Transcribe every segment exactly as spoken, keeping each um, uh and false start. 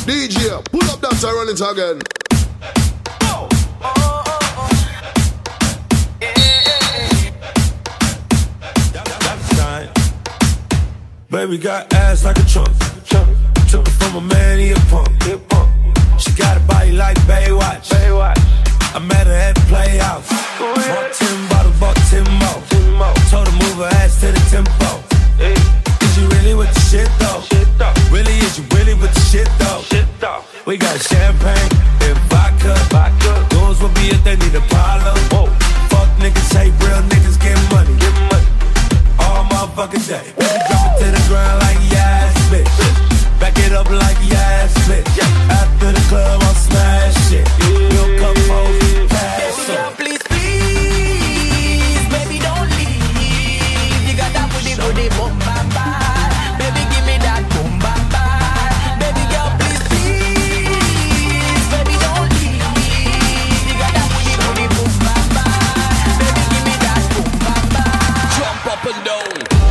D J, pull up that and run it again. Oh, oh, oh, oh. Yeah, yeah, yeah. That's time. Baby got ass like a trunk. Took it from a man, he a punk. She got a body like Baywatch. I met her at the Playhouse. Bought ten bottles, bought ten more. Told her move her ass to the tempo. Is you really with the shit though? Really, is you really with the shit though? We got champagne and vodka. Those will be if they need a problem. Fuck niggas, hate real niggas, get money. All motherfucking day. Baby, drop it to the ground like yes, bitch. Back it up like yes, bitch. After the club, I'll smash it. We'll come home, pass up. Please, please, baby, don't leave. You got that booty, booty, boom, bam, bam. Baby, give me that boom, bam, bam. Baby girl, please, please, baby, don't leave. You got that booty, booty, boom, bam, bam. Baby, give me that boom, bam, bam. Jump up and down.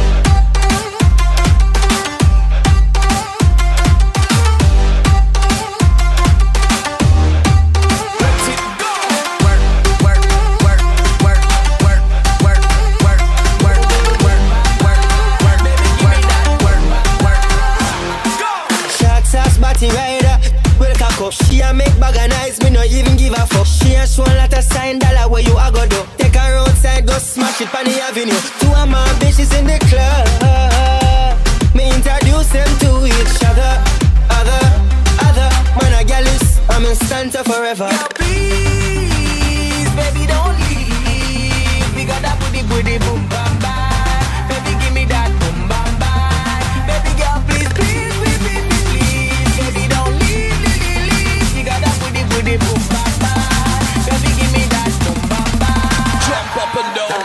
She a make bag and eyes, me no even give a fuck. She a show a lot of sign dollar where you a go do. Take her outside, go smash it on the avenue. Two of my bitches in the club. Me introduce them to each other. Other, other, man a gallus, I'm in Santa forever. Girl, please, baby, don't leave. We got that booty, booty, boom, bam, bam. Baby, give me that boom, bam, bam. Baby girl, please, please, please, please, please, please. Baby, don't leave, leave, leave, leave. You got that booty, booty, boom, bam, bam. Baby, give me that boom, bam, bam. Jump up and down.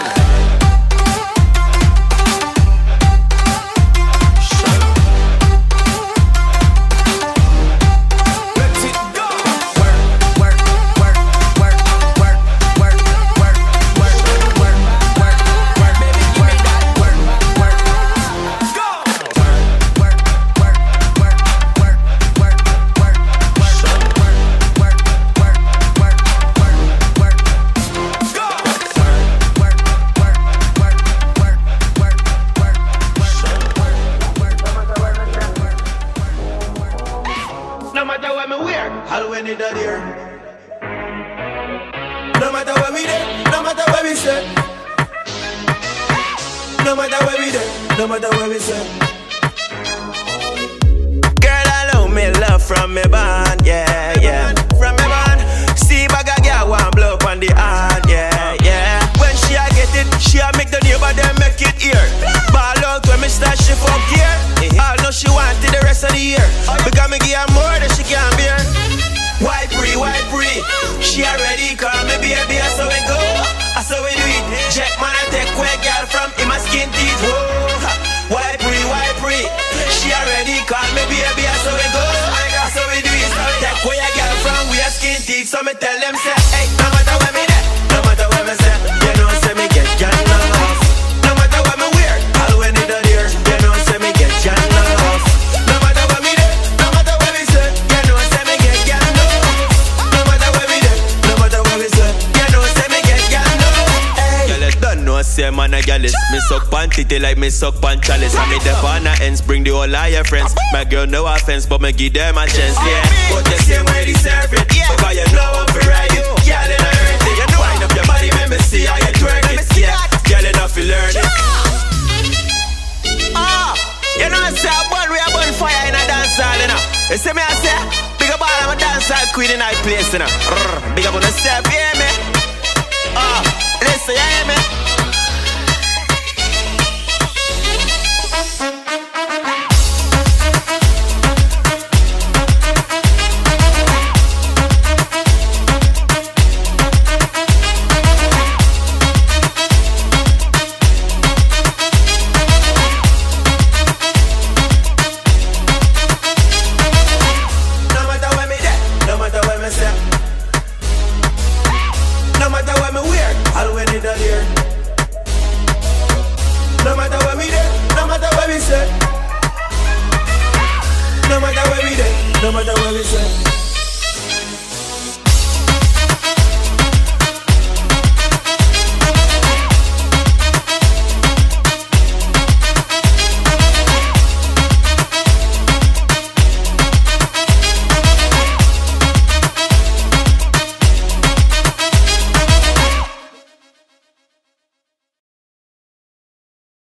No matter where me wear, I'll win it here. No matter where we there, no matter where we say. No matter where we there, no matter where we say. Girl, I love me love from me band, yeah, yeah. From me band, see bag a girl want blow up on the hand, yeah, yeah. When she a get it, she a make the neighbor them make it here. Ball out when me start she fuck here. All know she wanted the rest of the year. Because me give her more than she can bear. White free, white free. She already call me baby, that's how we go. That's how we do it. Jack man I take away girl from in my skin teeth. Whoa. White free, white free. She already call me baby, that's how we go. That's how we do it. Take away a girl from we a skin teeth. So me tell them say, hey, no matter where me there, no matter where me say, you know say me get girl love. No matter where me wear, I'll win it here. You know say me get girl love. No matter where me there, no matter where me say, you know say me get girl love. No matter where me there, no matter where me say, you know say me get girl love. Girl, you don't know say man a gallus. Me suck pan titty like me suck pan chalice. And me dep on her ends, bring the whole of your friends. My girl no offense, but me give them a chance, yeah. But the same way deserve it, because you know I'm for ride it. Girl, you know earth it. You wind up your body, make me see how you twerk it, yeah. Girl, you know fi learn it. Ah, you know I say a bun, we a bun fire in a dance hall, you know. You see me I say, big up all of my dance hall queen in that place, you know. Rrr, big up on yourself, you hear me? Ah, listen, you hear me? No matter where me wear, I'll win it here. No matter where we there, no matter where we say. No matter where we there. No matter what we say.